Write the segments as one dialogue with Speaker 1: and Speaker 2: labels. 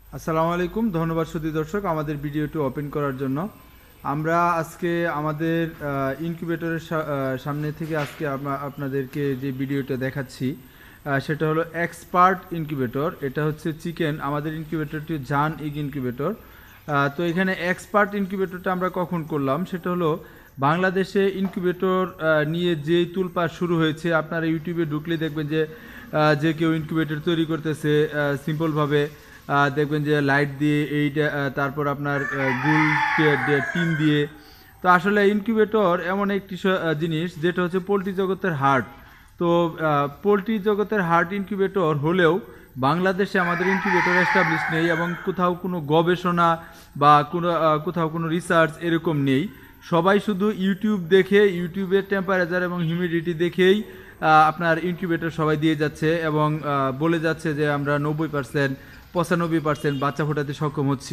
Speaker 1: আসসালামু আলাইকুম। ধন্যবাদ সুধী দর্শক আমাদের ভিডিওটি ওপেন করার জন্য। আমরা আজকে আমাদের ইনকিউবেটরের সামনে থেকে আজকে আপনাদেরকে যে ভিডিওটা দেখাচ্ছি সেটা হলো এক্সপার্ট ইনকিউবেটর। এটা হচ্ছে চিকেন। আমাদের ইনকিউবেটরটি জান ইগ ইনকিউবেটর। তো এখানে এক্সপার্ট ইনকিউবেটরটা আমরা কখন করলাম সেটা হলো বাংলাদেশে ইনকিউবেটর নিয়ে যেই তুলপাড় শুরু হয়েছে। আপনারা ইউটিউবে ঢুকলে দেখবেন যে কেউ ইনকিউবেটর তৈরি করতেছে সিম্পলভাবে। দেখবেন যে লাইট দিয়ে এইটা, তারপর আপনার গুল টিন দিয়ে। তো আসলে ইনকিউবেটর এমন একটি জিনিস যেটা হচ্ছে পোলট্রি জগতের হার্ট। তো পোলট্রি জগতের হার্ট ইনকিউবেটর হলেও বাংলাদেশে আমাদের ইনকিউবেটর এস্টাবলিশ নেই এবং কোথাও কোনো গবেষণা বা কোথাও কোনো রিসার্চ এরকম নেই। সবাই শুধু ইউটিউব দেখে, ইউটিউবের টেম্পারেচার এবং হিউমিডিটি দেখেই আপনার ইনকিউবেটর সবাই দিয়ে যাচ্ছে এবং বলে যাচ্ছে যে আমরা 90% 95% বাচ্চা ফোটাতে সক্ষম হচ্ছি।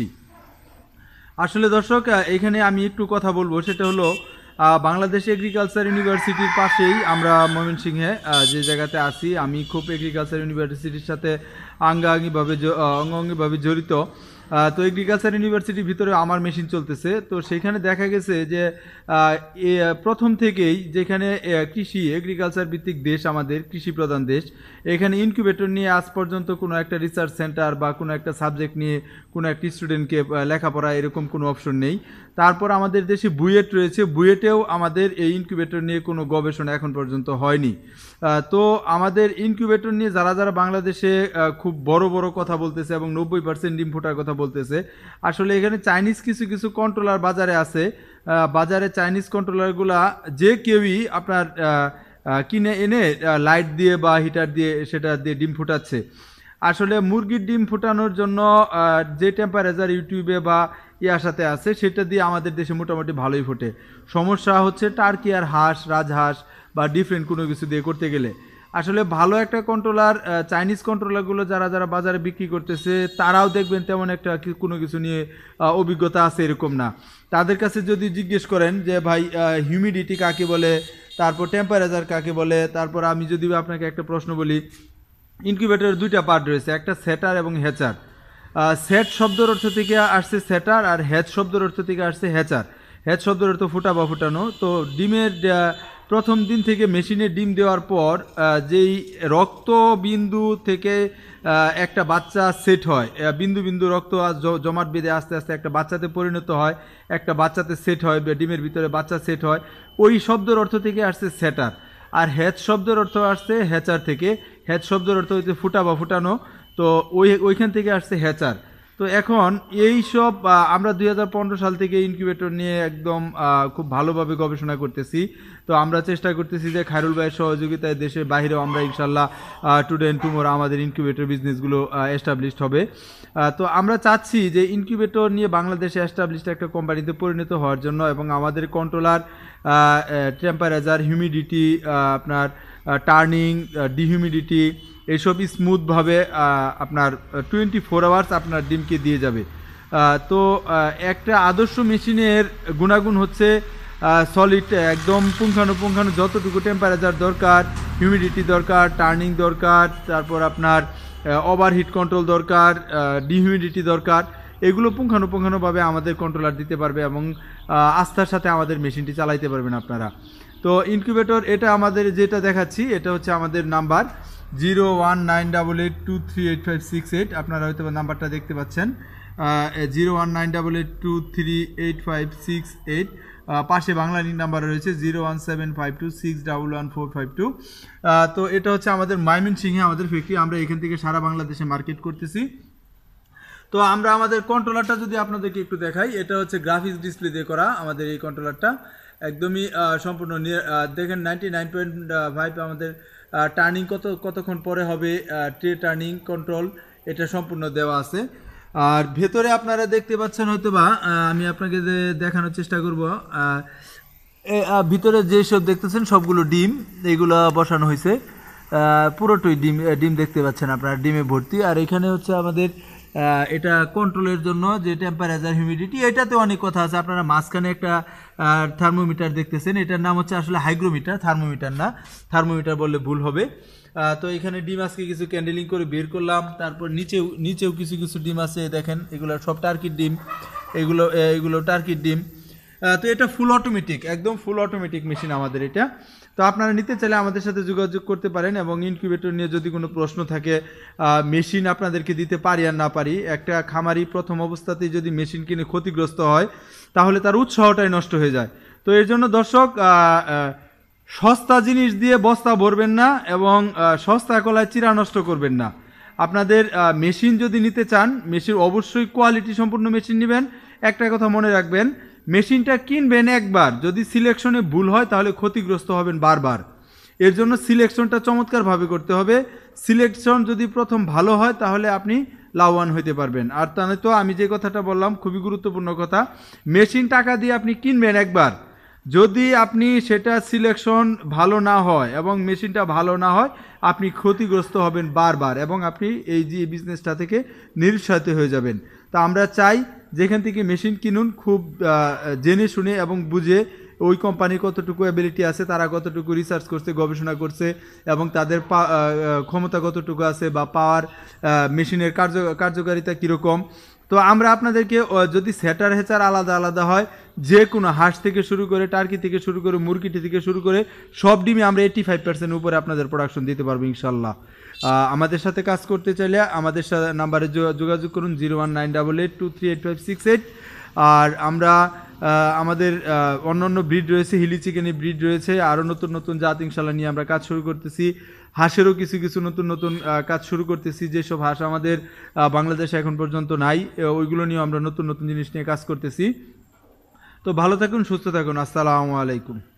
Speaker 1: আসলে দর্শক এখানে আমি একটু কথা বলবো, সেটা হলো বাংলাদেশ এগ্রিকালচার ইউনিভার্সিটির পাশেই আমরা ময়মনসিংহে যে জায়গাতে আছি, আমি খুব এগ্রিকালচার ইউনিভার্সিটির সাথে অঙ্গাঙ্গিভাবে জড়িত। তো এগ্রিকালচার ইউনিভার্সিটির ভিতরে আমার মেশিন চলতেছে। তো সেখানে দেখা গেছে যে প্রথম থেকেই যেখানে কৃষি এগ্রিকালচার ভিত্তিক দেশ, আমাদের কৃষি প্রধান দেশ, এখানে ইনকিউবেটর নিয়ে আজ পর্যন্ত কোনো একটা রিসার্চ সেন্টার বা কোনো একটা সাবজেক্ট নিয়ে কোনো একটা স্টুডেন্টকে লেখাপড়া এরকম কোনো অপশন নেই। তারপর আমাদের দেশে বুয়েট রয়েছে, বুয়েটেও আমাদের এই ইনকিউবেটর নিয়ে কোনো গবেষণা এখন পর্যন্ত হয়নি। তো আমাদের ইনকিউবেটর নিয়ে যারা বাংলাদেশে খুব বড় বড় কথা বলতেছে এবং 90% ডিম ফোটার কথা বলতেছে, আসলে এখানে চাইনিজ কিছু কন্ট্রোলার বাজারে আছে। বাজারে চাইনিজ কন্ট্রোলারগুলা যে কেউই আপনার কিনে এনে লাইট দিয়ে বা হিটার দিয়ে সেটা দিয়ে ডিম ফোটাচ্ছে। আসলে মুরগির ডিম ফোটানোর জন্য যে টেম্পারেচার ইউটিউবে বা ইয়ার সাথে আছে সেটা দিয়ে আমাদের দেশে মোটামুটি ভালোই ফোটে। সমস্যা হচ্ছে টার্কি আর হাঁস, রাজহাঁস বা ডিফারেন্ট কোনো কিছু দিয়ে করতে গেলে। আসলে ভালো একটা কন্ট্রোলার, চাইনিজ কন্ট্রোলারগুলো যারা বাজারে বিক্রি করতেছে তারাও দেখবেন তেমন একটা কোনো কিছু নিয়ে অভিজ্ঞতা আছে এরকম না। তাদের কাছে যদি জিজ্ঞেস করেন যে ভাই হিউমিডিটি কাকে বলে, তারপর টেম্পারেচার কাকে বলে, তারপর আমি যদি আপনাকে একটা প্রশ্ন বলি, ইনকিউবেটরের দুইটা পার্ট রয়েছে, একটা সেটার এবং হ্যাচার। সেট শব্দের অর্থ থেকে আসছে সেটার, আর হ্যাচ শব্দের অর্থ থেকে আসছে হ্যাচার। হ্যাচ শব্দের অর্থ ফোটা বা ফোটানো। তো ডিমের প্রথম দিন থেকে মেশিনে ডিম দেওয়ার পর যেই রক্ত বিন্দু থেকে একটা বাচ্চা সেট হয়, বিন্দু বিন্দু রক্ত জমাট বেঁধে আস্তে আস্তে একটা বাচ্চাতে পরিণত হয়, একটা বাচ্চাতে সেট হয়, ডিমের ভিতরে বাচ্চা সেট হয়, ওই শব্দের অর্থ থেকে আসছে সেটার। আর হ্যাচ শব্দের অর্থ আসছে হ্যাচার থেকে। হ্যাচ শব্দের অর্থ হচ্ছে ফুটা বা ফুটানো। তো ওইখান থেকে আসছে হ্যাচার। তো এখন এই সব আমরা 2015 সাল থেকে ইনকিউবেটর নিয়ে একদম খুব ভালোভাবে গবেষণা করতেছি। তো আমরা চেষ্টা করতেছি যে খায়রুল ভাইয়ের সহযোগিতায় দেশের বাইরেও আমরা ইনশাল্লাহ টুডে এন্ড টুমোরো আমাদের ইনকিউবেটর বিজনেসগুলো এস্টাবলিশড হবে। তো আমরা চাচ্ছি যে ইনকিউবেটর নিয়ে বাংলাদেশে এস্টাবলিশড একটা কোম্পানিতে পরিণত হওয়ার জন্য, এবং আমাদের কন্ট্রোলার টেম্পারেচার, হিউমিডিটি, আপনার টার্নিং, ডিহিউমিডিটি এইসব স্মুথভাবে আপনার 24 আওয়ার্স আপনার ডিমকে দিয়ে যাবে। তো একটা আদর্শ মেশিনের গুণাগুণ হচ্ছে সলিড, একদম পুঙ্খানুপুঙ্খানু যতটুকু টেম্পারেচার দরকার, হিউমিডিটি দরকার, টার্নিং দরকার, তারপর আপনার ওভারহিট কন্ট্রোল দরকার, ডিহিউমিডিটি দরকার, এগুলো পুঙ্খানুপুঙ্খানুভাবে আমাদের কন্ট্রোলার দিতে পারবে এবং আস্থার সাথে আমাদের মেশিনটি চালাইতে পারবেন আপনারা। তো ইনকিউবেটর এটা আমাদের যেটা দেখাচ্ছি এটা হচ্ছে আমাদের নাম্বার 01988238568। আপনারা হয়তো নাম্বারটা দেখতে পাচ্ছেন, 01988238568। পাশে বাংলা নাম্বার রয়েছে 01752611452। তো এটা হচ্ছে আমাদের ময়মনসিংহে আমাদের ফ্যাক্টরি। আমরা এখান থেকে সারা বাংলাদেশে মার্কেট করতেছি। তো আমরা আমাদের কন্ট্রোলারটা যদি আপনাদেরকে একটু দেখাই, এটা হচ্ছে গ্রাফিক্স ডিসপ্লে দিয়ে করা আমাদের এই কন্ট্রোলারটা। একদমই সম্পূর্ণ দেখেন 99.5 আমাদের টার্নিং কতক্ষণ পরে হবে, ট্রে টার্নিং কন্ট্রোল এটা সম্পূর্ণ দেওয়া আছে। আর ভেতরে আপনারা দেখতে পাচ্ছেন হয়তোবা, আমি আপনাকে দেখানোর চেষ্টা করব, ভিতরে যেসব দেখতেছেন সবগুলো ডিম, এইগুলো বসানো হয়েছে, পুরোটাই ডিম দেখতে পাচ্ছেন আপনারা, ডিমে ভর্তি। আর এখানে হচ্ছে আমাদের এটা কন্ট্রোলের জন্য যে টেম্পারেচার, হিউমিডিটি, এটাতে অনেক কথা আছে। আপনারা মাঝখানে একটা থার্মোমিটার দেখতেছেন, এটার নাম হচ্ছে আসলে হাইগ্রোমিটার, থার্মোমিটার না, থার্মোমিটার বললে ভুল হবে। তো এখানে ডিম আজকে কিছু ক্যান্ডেলিং করে বের করলাম। তারপর নিচেও কিছু কিছু ডিম আছে, দেখেন এগুলো সব টার্কির ডিম, এগুলো টার্কির ডিম। তো এটা ফুল অটোমেটিক, একদম ফুল অটোমেটিক মেশিন আমাদের এটা। তো আপনারা নিতে চাইলে আমাদের সাথে যোগাযোগ করতে পারেন, এবং ইনকিউবেটর নিয়ে যদি কোনো প্রশ্ন থাকে, মেশিন আপনাদেরকে দিতে পারি আর না পারি। একটা খামারি প্রথম অবস্থাতেই যদি মেশিন কিনে ক্ষতিগ্রস্ত হয় তাহলে তার উৎসাহটাই নষ্ট হয়ে যায়। তো এর জন্য দর্শক, সস্তা জিনিস দিয়ে বস্তা ভরবেন না, এবং সস্তা কলায় চিরা নষ্ট করবেন না। আপনাদের মেশিন যদি নিতে চান, মেশিন অবশ্যই কোয়ালিটি সম্পূর্ণ মেশিন নেবেন। একটা কথা মনে রাখবেন, মেশিনটা কিনবেন একবার, যদি সিলেকশনে ভুল হয় তাহলে ক্ষতিগ্রস্ত হবেন বারবার। এর জন্য সিলেকশনটা চমৎকারভাবে করতে হবে। সিলেকশন যদি প্রথম ভালো হয় তাহলে আপনি লাভবান হইতে পারবেন। আর তা নয়তো আমি যে কথাটা বললাম খুবই গুরুত্বপূর্ণ কথা, মেশিন টাকা দিয়ে আপনি কিনবেন একবার, যদি আপনি সেটা সিলেকশন ভালো না হয় এবং মেশিনটা ভালো না হয়, আপনি ক্ষতিগ্রস্ত হবেন বারবার, এবং আপনি এই যে বিজনেসটা থেকে নিরুৎসাহিত হয়ে যাবেন। তা আমরা চাই যেখান থেকে মেশিন কিনুন খুব জেনে শুনে এবং বুঝে, ওই কোম্পানির কতটুকু অ্যাবিলিটি আছে, তারা কতটুকু রিসার্চ করছে, গবেষণা করছে, এবং তাদের ক্ষমতা কতটুকু আছে, বা পাওয়ার মেশিনের কার্যকারিতা কীরকম। তো আমরা আপনাদেরকে যদি সেটার হেচার আলাদা আলাদা হয়, যে কোনো হাঁস থেকে শুরু করে, টার্কি থেকে শুরু করে, মুরগি থেকে শুরু করে সব ডিমে আমরা 85% উপরে আপনাদের প্রোডাকশন দিতে পারবো ইনশাল্লাহ। আমাদের সাথে কাজ করতে চাইলে আমাদের সাথে নাম্বারে যোগাযোগ করুন 01988238568। আর আমরা আমাদের অন্যান্য ব্রিড রয়েছে, হিলি চিকেনের ব্রিড রয়েছে, আরও নতুন নতুন জাত ইনশাল্লাহ নিয়ে আমরা কাজ শুরু করতেছি। হাঁসেরও কিছু কিছু নতুন নতুন কাজ শুরু করতেছি, যেসব হাঁস আমাদের বাংলাদেশে এখন পর্যন্ত নাই, ওইগুলো নিয়েও আমরা নতুন নতুন জিনিস নিয়ে কাজ করতেছি। তো ভালো থাকুন, সুস্থ থাকুন, আসসালামু আলাইকুম।